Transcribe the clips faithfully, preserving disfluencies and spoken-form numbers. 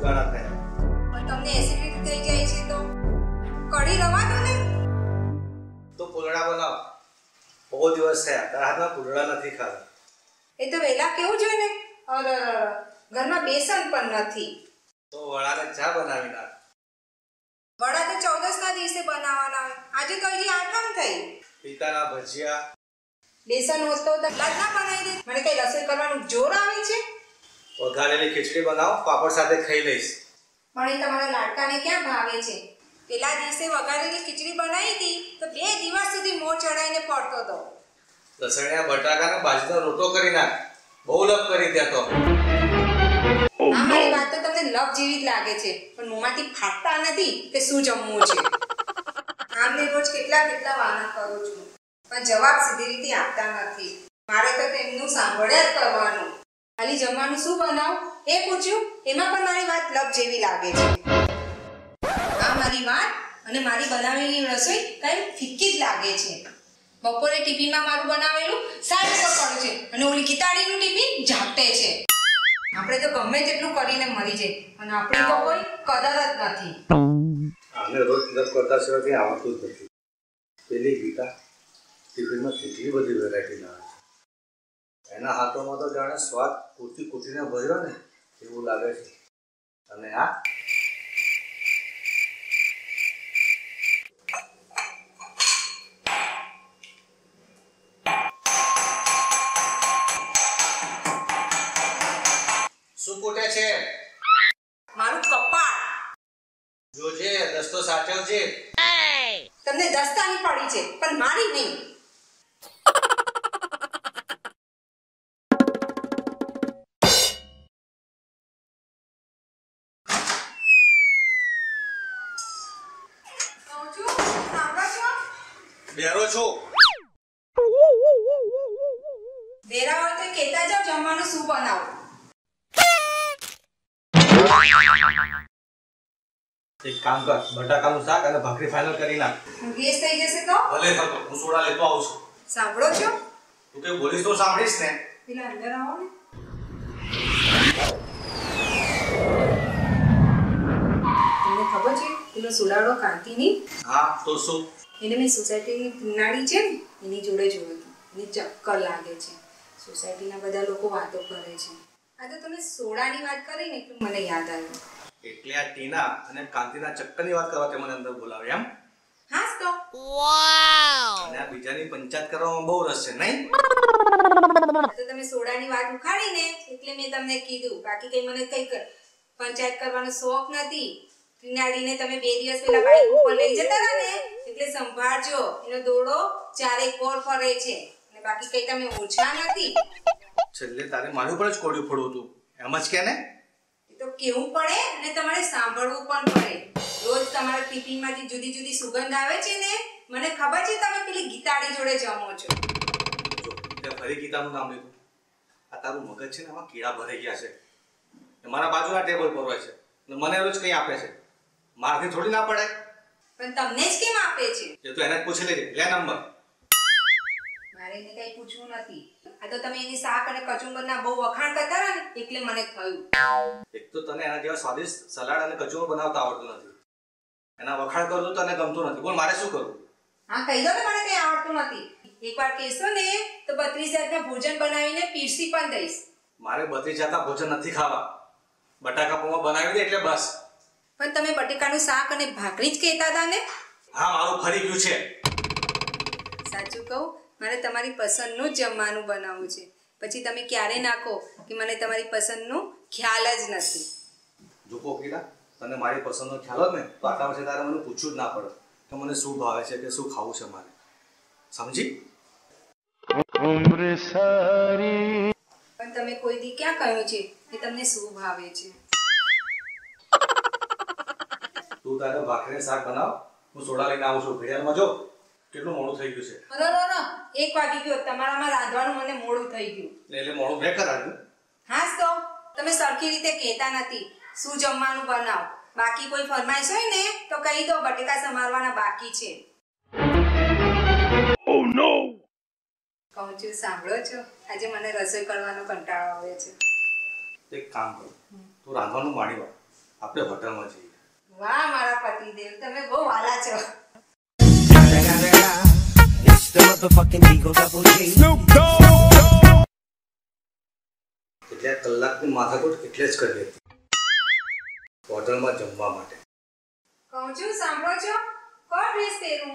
ઉલટાણા થાય. પણ તમને એસિડિટી થઈ જાય છે તો કઢી રવા દો ને. તો પુલડા બનાવ. બહુ દિવસ થયા તારા હાથમાં પુલડા નથી ખાધા. એ તો વેલા કેવું જોઈએ ને. અરે ઘરમાં બેસન પણ નથી. તો વડાને ચા બનાવી નાખ. વડા તો ચૌદસના દિવસે બનાવવાના હોય. આજે તો હજી આઠમ થઈ. પિતાના ભજીયા. બેસન હોતો તો લાજ ના બનાવી દે. મને કઈ રસોઈ કરવાનું જોર આવે છે. વઘારેલી ખીચડી બનાવ, પાપડ સાથે ખાઈ લઈશ. પણ એ તમારા લાડકાને ક્યાં ભાવે છે? પેલા દિવસે વઘારેલી ખીચડી બનાવી હતી તો બે દિવસ સુધી મોં ચડાઈને પડતો હતો. લસણિયા બટાકાનો બાજરીનો રોટલો કરી નાખ. બહુ લપ કરી ત્યાં તો. આ મારી વાત તો તમને લપ જેવી જ લાગે છે, પણ મોંમાંથી ફાટતા નથી કે શું જમવું છે. આમને રોજ કેટલા કેટલા વાના કરું છું, પણ જવાબ સીધી રીતે આપતા નથી. મારે તો તેમનું સાંભળ્યા જ કરવાનું. ખાલી જમવાનું શું બનાવું એ પૂછ્યું, એમાં પણ મારી વાત લપ જેવી લાગે છે. આ મારી વાત અને મારી બનાવેલી રસોઈ કઈ ફિક્કી જ લાગે છે. બપોરે ટિફિનમાં મારું બનાવેલું સારું પર પડે છે અને ઓલી કિતાડીનું ટિફિન ઝાપટે છે. આપણે તો ગમે તેટલું કરીને મરી જાય, અને આપણી તો કોઈ કદર જ નથી. આને રોજ લપ કરતા સિવાય આવડતું જ નથી. પેલી ગીતા ટિફિનમાં કેટલી બધી વેરાયટી લાવે છે. એના હાથોમાં તો જાણે સ્વાદ કૂટી કૂટીને ભર્યો ને એવું લાગે છે. અને આ શું કૂટે છે? મારું કપાળ. જોજે દસ્તો સાચવજે. તમને દસ્તાની પડી છે પણ મારી નહીં. બેરો છું. બેરા હોય તો કહેતા જાવ જમવાનું શું બનાવું. એક કામ કર, બટાકાનું શાક અને ભાખરી ફાઇનલ કરી નાખ. ગેસ થઈ જશે તો? ભલે થતો, હું સોડા લેતો આવું છું. સાંભળો છો? તું કઈ બોલીશ તો સાંભળીશ ને. પેલા અંદર આવો ને. તમને ખબર છે પેલો સુડાડો કાંતિની? હા તો શું? એને મેં સોસાયટીની કિનારી છે ને એની જોડે જોયું હતું. એને ચક્કર લાગે છે. સોસાયટીના બધા લોકો વાતો કરે છે. આ તો તમે સોડાની વાત કરી ને એટલે મને યાદ આવ્યું. એટલે આ ટીના અને કાંતિના ચક્કરની વાત કરવા તે મને અંદર બોલાવ્યા એમ? હાસ તો. વાવ! અને આ બીજાની પંચાયત કરવામાં બહુ રસ છે નહીં? તો તમે સોડાની વાત ઉખાડી ને એટલે મેં તમને કીધું. બાકી કઈ મને કઈ પંચાયત કરવાનો શોખ નથી. કિનારીને તમે બે દિવસ પહેલા બાઈક ઉપર લઈ જતા હતા ને એટલે સંભાળજો. એનો દોડો ચારે કોર ફરે છે. અને બાકી કઈ તમે ઓછા નથી. છેલ્લે તારે મારી ઉપર જ કોડ્યું ફોડવું હતું એમ જ કે ને? તો કેવું પડે અને તમારે સાંભળવું પણ પડે. રોજ તમારા ટિફિનમાંથી જુદી જુદી સુગંધ આવે છે ને. મને ખબર છે તમે પેલી ગીતાડી જોડે જમો છો. જો તે ફરી ગીતાનું નામ લીધું. આ તારું મગજ છે ને આમાં કીડા ભરાઈ ગયા છે. મારા બાજુના ટેબલ પર હોય છે અને મને રોજ કંઈ આપે છે. મારથી થોડી ના પડાય. પણ તમને જ કેમ આપે છે? એ તો એને જ પૂછી લેજે. લે નંબર. મારે એને કઈ પૂછવું નથી. આ તો તમે એની શાક અને કચુંબરના બહુ વખાણ કરતા હતા ને એટલે મને થયું. એક તો તને એના જેવા સ્વાદિષ્ટ સલાડ અને કચુંબર બનાવતા આવડતું નથી. એના વખાણ કરવું તને ગમતું નથી. બોલ મારે શું કરવું? હા કહી દો ને મને કઈ આવડતું નથી. એકવાર કહેશો ને તો બત્રીસ જાતના ભોજન બનાવીને પીરસી પણ દઈશ. મારે બત્રીસ જાતના ભોજન નથી ખાવા. બટાકા પૌવા બનાવી દે એટલે બસ. પણ તમે બટેકાનું શાક અને ભાખરી જ કહેતા હતા ને? હા મારું ફરી ગયું છે. સાચું કહું મારે તમારી પસંદનું જ જમવાનું બનાવવું છે. પછી તમે ક્યારે નાખો કે મને તમારી પસંદનું ખ્યાલ જ નથી. જો કોકીલા તને મારી પસંદનો ખ્યાલ હોત ને તો આટલા પછી તારે મને પૂછવું જ ના પડે કે મને શું ભાવે છે કે શું ખાવું છે મારે. સમજી? ઉમ્ર સારી. પણ તમે કોઈ દી ક્યાં કહ્યું છે કે તમને શું ભાવે છે? તું તારે ભાખરી શાક બનાવ. હું સોડા લઈને આવું છું. ઘડિયાળમાં જો કેટલું મોડું થઈ ગયું છે. અરે અરે એક વાગી ગયો. તમારામાં રાંધવાનું મને મોડું થઈ ગયું. એટલે મોડું મેં કરાવ્યું. હાસ તો તમે સરખી રીતે કહેતા નથી શું જમવાનું બનાવ. બાકી કોઈ ફરમાઈશ હોય ને તો કહી દો બટેકા સમારવાના બાકી છે. ઓ નો. કહું છું સાંભળો છો? આજે મને રસોઈ કરવાનો કંટાળો આવે છે. એક કામ કર, તું રાંધવાનું માંડી વા. આપણે હોટલમાં જઈએ. વાહ મારા પતિદેવ, તમે બહુ વાલા છો. એટલે કલાકની માથાકૂટ એટલે જ કરી હતી હોટલમાં જમવા માટે. કહું છું સાંભળો છો, કોણ ડ્રેસ પહેરું?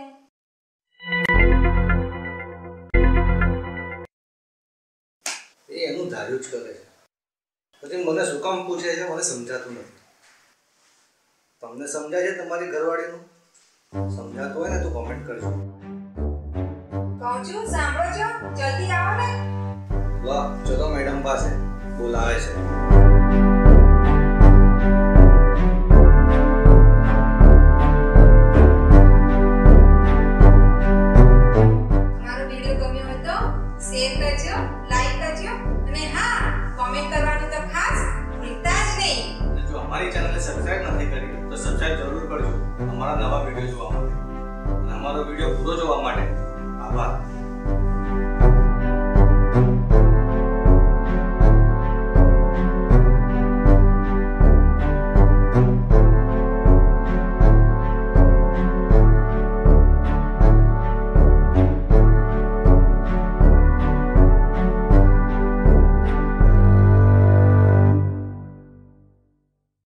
એ એનું ધાર્યું જ કરે છે. પછી મને શું કામ પૂછે છે મને સમજાતું નથી. તમને સમજાય છે તમારી ઘરવાળીનું? સમજાતું હોય ને તો કોમેન્ટ કરજો. કહું છું સાંભળો છો, જલ્દી આવો ને. વાહ, ચલો મેડમ પાસે બોલાવે છે. મારો વિડિયો ગમ્યો હોય તો શેર કરજો, લાઈક કરજો અને હા, કોમેન્ટ કરવાનું તો ખાસ ભૂલતા જ નહીં. અને જો અમારી ચેનલને સબસ્ક્રાઇબ નથી કરી તો સબસ્ક્રાઇબ જરૂર કરજો અમારા નવા વિડિયો જોવા માટે. અને અમારો વિડિયો પૂરો જોવા માટે